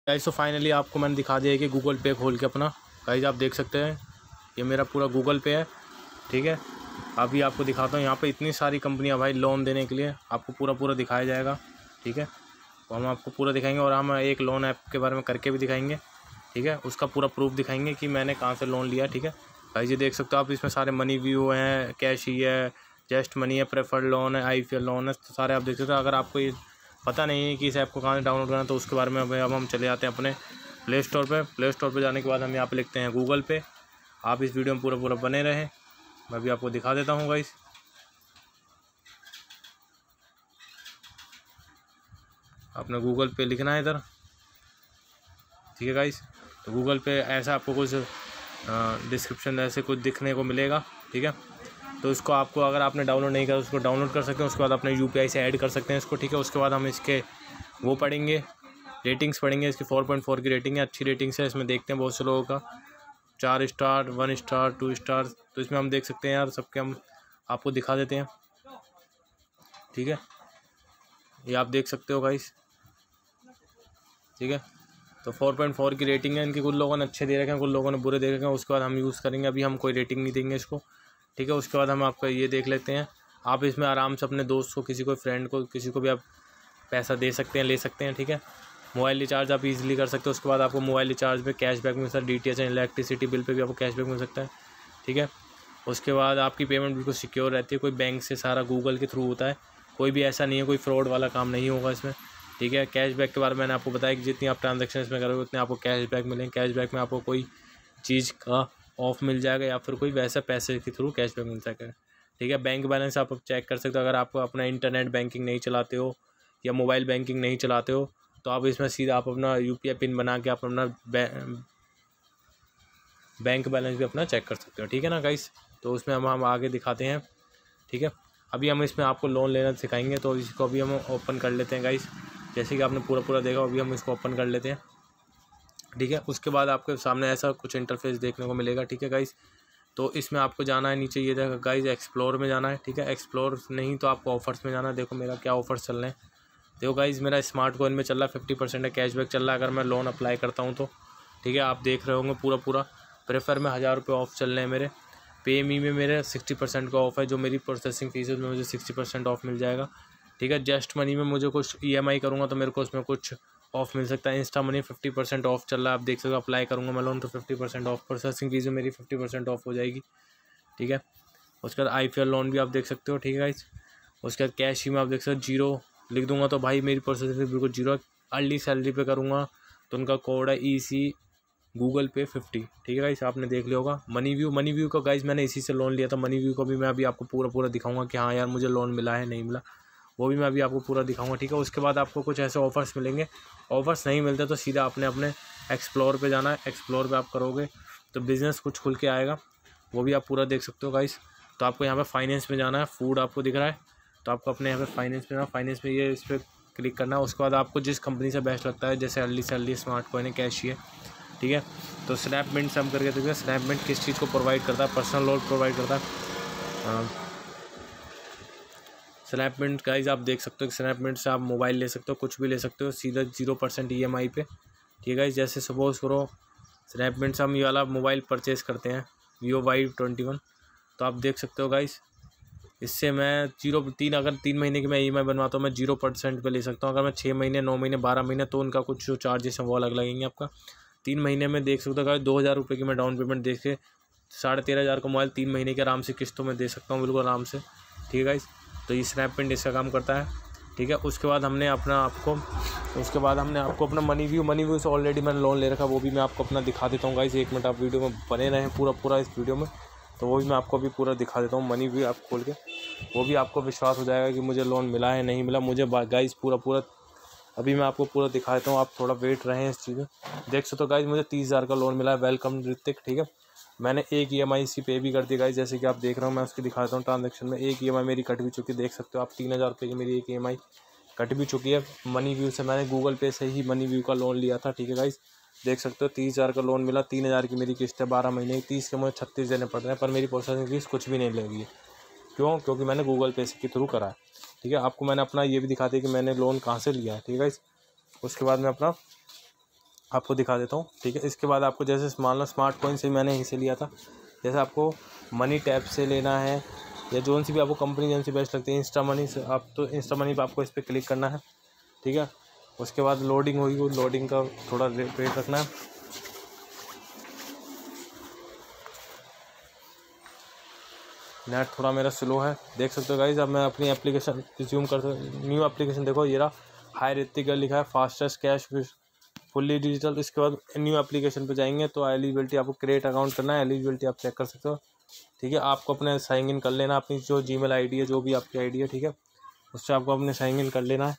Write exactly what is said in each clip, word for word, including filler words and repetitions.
Guys तो finally आपको मैंने दिखा दिया है कि गूगल पे खोल के अपना, गाइस आप देख सकते हैं ये मेरा पूरा गूगल पे है, ठीक है। अभी आपको दिखाता हूँ, यहाँ पे इतनी सारी कंपनियाँ भाई लोन देने के लिए आपको पूरा पूरा दिखाया जाएगा, ठीक है। तो हम आपको पूरा दिखाएंगे और हम एक लोन ऐप के बारे में करके भी दिखाएंगे, ठीक है। उसका पूरा प्रूफ दिखाएंगे कि मैंने कहाँ से लोन लिया, ठीक है। गाइस ये देख सकते हो आप, इसमें सारे मनी व्यू हैं, कैश ही है, जस्ट मनी है, प्रेफर्ड लोन है, आई पी एल लोन है, तो सारे आप देख सकते हो। अगर आपको ये पता नहीं है कि इस ऐप को कहाँ से डाउनलोड करना, तो उसके बारे में अब अब हम चले जाते हैं अपने प्ले स्टोर पे। प्ले स्टोर पे जाने के बाद हम यहाँ पे लिखते हैं गूगल पे। आप इस वीडियो में पूरा पूरा बने रहें, मैं अभी आपको दिखा देता हूँ गाइस। आपने गूगल पे लिखना है इधर, ठीक है गाइस। तो गूगल पे ऐसा आपको कुछ डिस्क्रिप्शन ऐसे कुछ दिखने को मिलेगा, ठीक है। तो इसको आपको, अगर आपने डाउनलोड नहीं करा उसको डाउनलोड कर सकते हैं, उसके बाद अपने यू पी आई से ऐड कर सकते हैं इसको, ठीक है। उसके बाद हम इसके वो पढ़ेंगे, रेटिंग्स पढ़ेंगे। इसकी फोर पॉइंट फोर की रेटिंग है, अच्छी रेटिंग्स है। इसमें देखते हैं बहुत से लोगों का चार star, one star, two star, तो इसमें हम देख सकते हैं यार सबके, हम आपको दिखा देते हैं, ठीक है। ये आप देख सकते हो गाइस, ठीक है। तो फोर पॉइंट फोर की रेटिंग है इनकी। कुछ लोगों ने अच्छे दे रखे हैं, कुछ लोगों ने बुरे दे रखे हैं। उसके बाद हम यूज़ करेंगे, अभी हम कोई रेटिंग नहीं देंगे इसको, ठीक है। उसके बाद हम आपका ये देख लेते हैं। आप इसमें आराम से अपने दोस्त को, किसी को, फ्रेंड को, किसी को भी आप पैसा दे सकते हैं, ले सकते हैं, ठीक है। मोबाइल रिचार्ज आप इजीली कर सकते हो। उसके बाद आपको मोबाइल रिचार्ज पे कैशबैक मिल सकता है, D T H and electricity bill पे भी आपको कैशबैक मिल सकता है, ठीक है। उसके बाद आपकी पेमेंट बिल्कुल सिक्योर रहती है, कोई बैंक से, सारा गूगल के थ्रू होता है, कोई भी ऐसा नहीं है, कोई फ्रॉड वाला काम नहीं होगा इसमें, ठीक है। कैशबैक के बारे में मैंने आपको बताया कि जितनी आप ट्रांजेक्शन इसमें करोगे उतने आपको कैशबैक मिलेंगे। कैशबैक में आपको कोई चीज़ का ऑफ मिल जाएगा या फिर कोई वैसा पैसे के थ्रू कैशबैक मिल सकेगा, ठीक है। बैंक बैलेंस आप चेक कर सकते हो। अगर आपको अपना इंटरनेट बैंकिंग नहीं चलाते हो या मोबाइल बैंकिंग नहीं चलाते हो, तो आप इसमें सीधा आप अपना यू पी आई पिन बना के आप अपना बैंक बैलेंस भी अपना चेक कर सकते हो, ठीक है ना गाइस। तो उसमें हम हम आगे दिखाते हैं, ठीक है। अभी हम इसमें आपको लोन लेना सिखाएंगे, तो इसको अभी हम ओपन कर लेते हैं गाइस। जैसे कि आपने पूरा पूरा देखा, अभी हम इसको ओपन कर लेते हैं, ठीक है। उसके बाद आपके सामने ऐसा कुछ इंटरफेस देखने को मिलेगा, ठीक है गाइस। तो इसमें आपको जाना है नीचे, ये देखो गाइस एक्सप्लोर में जाना है, ठीक है। एक्सप्लोर नहीं तो आपको ऑफर्स में जाना है। देखो मेरा क्या ऑफर्स चल रहे हैं, देखो गाइस मेरा स्मार्ट कॉइन में चल रहा है फिफ्टी परसेंट है कैशबैक चल रहा है, अगर मैं लोन अप्लाई करता हूँ तो, ठीक है। आप देख रहे होंगे पूरा पूरा। प्रेफर में हज़ार रुपये ऑफ चल रहे हैं मेरे। पे मी में मेरे सिक्सटी परसेंट का ऑफ है, जो मेरी प्रोसेसिंग फीस है उसमें मुझे सिक्सटी परसेंट ऑफ मिल जाएगा, ठीक है। जस्ट मनी में मुझे कुछ ई एम आई करूँगा तो मेरे को उसमें कुछ ऑफ मिल सकता है। Insta money fifty percent off चल रहा है, आप देख सकते हो। अप्लाई करूँगा मैं लोन तो fifty percent off, processing fee में मेरी फिफ्टी परसेंट ऑफ हो जाएगी, ठीक है। उसके बाद आई पी एल लोन भी आप देख सकते हो, ठीक है गाइस। उसके बाद कैश ही में आप देख सकते हो, जीरो लिख दूंगा तो भाई मेरी प्रोसेसिंग फीस बिल्कुल जीरो है। अर्ली सैलरी पे करूँगा तो उनका कोड है ई सी गूगल पे फिफ्टी, ठीक है गाइस। आपने देख लिया होगा। मनी व्यू, मनी व्यू का गाइस मैंने इसी से लोन लिया था। मनी व्यू को भी मैं अभी आपको पूरा पूरा दिखाऊंगा कि हाँ यार मुझे लोन मिला है नहीं मिला, वो भी मैं अभी आपको पूरा दिखाऊंगा, ठीक है। उसके बाद आपको कुछ ऐसे ऑफर्स मिलेंगे। ऑफर्स नहीं मिलते तो सीधा आपने अपने एक्सप्लोर पे जाना है। एक्सप्लोर पे आप करोगे तो बिज़नेस कुछ खुल के आएगा, वो भी आप पूरा देख सकते हो गाइस। तो आपको यहाँ पे फाइनेंस में जाना है, फूड आपको दिख रहा है तो आपको अपने यहाँ पे फाइनेंस में जाना, फाइनेंस में ये इस पर क्लिक करना है। उसके बाद आपको जिस कंपनी से बेस्ट लगता है, जैसे अर्ली सैलरी, स्मार्ट कॉइन है, कैश है, ठीक है। तो स्नैपमिंट से हम करके देखते हैं स्नैपमिंट किस चीज़ को प्रोवाइड करता है, पर्सनल लोन प्रोवाइड करता है। स्नैपमिंट गाइस आप देख सकते हो कि स्नैपमिंट से आप मोबाइल ले सकते हो, कुछ भी ले सकते हो सीधा zero percent E M I पे, ठीक है गाइस। जैसे सपोज करो स्नैपमिंट से हम ये वाला मोबाइल परचेज़ करते हैं वीवो वाई ट्वेंटी वन, तो आप देख सकते हो गाइस इससे मैं जीरो तीन अगर तीन महीने की मैं ई एम आई बनवाता हूँ मैं जीरो परसेंट पे ले सकता हूँ। अगर मैं छः महीने, नौ महीने, बारह महीने तो उनका कुछ जो चार्जेस हैं वो अलग लगेंगे आपका। तीन महीने में देख सकते हो गाइस दो हज़ार रुपये की मैं डाउन पेमेंट दे के साढ़े तेरह हज़ार का मोबाइल तीन महीने के आराम से किस्तों में दे सकता हूँ, बिल्कुल आराम से, ठीक है गाइस। तो ये स्नैपमिंट इसका काम करता है, ठीक है। उसके बाद हमने अपना आपको उसके बाद हमने आपको अपना मनी व्यू मनी व्यू से ऑलरेडी मैंने लोन ले रखा, वो भी मैं आपको अपना दिखा देता हूँ गाइस। एक मिनट आप वीडियो में बने रहें पूरा पूरा इस वीडियो में, तो वो भी मैं आपको अभी पूरा दिखा देता हूँ। मनी व्यू आप खोल के, वो भी आपको विश्वास हो जाएगा कि मुझे लोन मिला है नहीं मिला मुझे गाइस। पूरा पूरा अभी मैं आपको पूरा दिखा देता हूँ, आप थोड़ा वेट रहें इस चीज़ में। देख सकते हो गाइस मुझे तीस हज़ार का लोन मिला है। वेलकम ऋतिक, ठीक है। मैंने एक ई एम आई सी पे भी कर दी गाइस, जैसे कि आप देख रहे हो। मैं उसकी दिखाता हूँ ट्रांजेक्शन में, एक ई एम आई मेरी कट भी चुकी है, देख सकते हो आप। तीन हज़ार रुपये की मेरी एक ई एम आई कट भी चुकी है मनी व्यू से। मैंने गूगल पे से ही मनी व्यू का लोन लिया था, ठीक है गाइस। देख सकते हो तीस हज़ार का लोन मिला, तीन हज़ार की मेरी किस्त है, बारह महीने की, तीस के मुझे छत्तीस देने पड़ रहे हैं, पर मेरी प्रोसेसिंग फीस कुछ भी नहीं लगी है। क्यों? क्योंकि मैंने गूगल पे के थ्रू करा है, ठीक है। आपको मैंने अपना ये भी दिखा दिया कि मैंने लोन कहाँ से लिया है, ठीक है गाइस। उसके बाद मैं अपना आपको दिखा देता हूँ, ठीक है। इसके बाद आपको जैसे मान लो स्मार्ट कॉइन से मैंने यहीं से लिया था, जैसे आपको मनी टैप से लेना है या जोन सी भी आपको कंपनी जौन सी बेस्ट लगती है, इंस्टा मनी से आप तो इंस्टा मनी पर आपको इस पर क्लिक करना है, ठीक है। उसके बाद लोडिंग होगी, वो लोडिंग का थोड़ा वेट रखना है। नेट थोड़ा मेरा स्लो है, देख सकते हो गाइज। अब मैं अपनी एप्लीकेशन रिज्यूम कर सकता, न्यू एप्लीकेशन देखो ये रहा, हाई ऋतिक लिखा है, फास्टेस्ट कैश फुल्ली डिजिटल। इसके बाद न्यू एप्लीकेशन पे जाएंगे तो एलिजिबिलिटी आपको क्रिएट अकाउंट करना है, एलिजिबिलिटी आप चेक कर सकते हो, ठीक है। आपको अपने साइन इन कर लेना, अपनी जो जीमेल आईडी है, जो भी आपकी आईडी है, ठीक है, उससे आपको अपने साइन इन कर लेना है,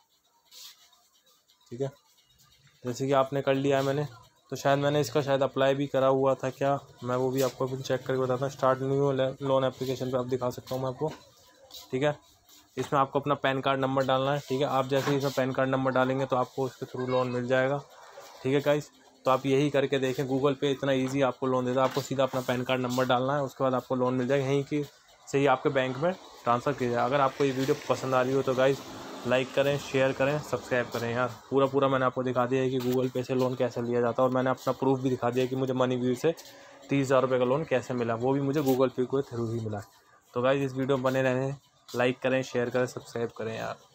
ठीक है। जैसे कि आपने कर लिया है मैंने, तो शायद मैंने इसका शायद अप्लाई भी करा हुआ था क्या, मैं वो भी आपको अभी चेक करके बताता हूँ। स्टार्ट न्यू लोन एप्लीकेशन पे आप दिखा सकता हूँ मैं आपको, ठीक है। इसमें आपको अपना पैन कार्ड नंबर डालना है, ठीक है। आप जैसे ही इसमें पैन कार्ड नंबर डालेंगे तो आपको उसके थ्रू लोन मिल जाएगा, ठीक है गाइस। तो आप यही करके देखें, गूगल पे इतना ईजी आपको लोन देता है। आपको सीधा अपना पैन कार्ड नंबर डालना है, उसके बाद आपको लोन मिल जाएगा, यहीं की से ही आपके बैंक में ट्रांसफ़र किया जाए। अगर आपको ये वीडियो पसंद आ रही हो तो गाइस लाइक करें, शेयर करें, सब्सक्राइब करें यार। पूरा पूरा मैंने आपको दिखा दिया है कि गूगल पे से लोन कैसे लिया जाता है, और मैंने अपना प्रूफ भी दिखा दिया कि मुझे मनी व्यू से तीस हज़ार रुपये का लोन कैसे मिला, वो भी मुझे गूगल पे के थ्रू ही मिला। तो गाइस इस वीडियो में बने रहें, लाइक करें, शेयर करें, सब्सक्राइब करें यार।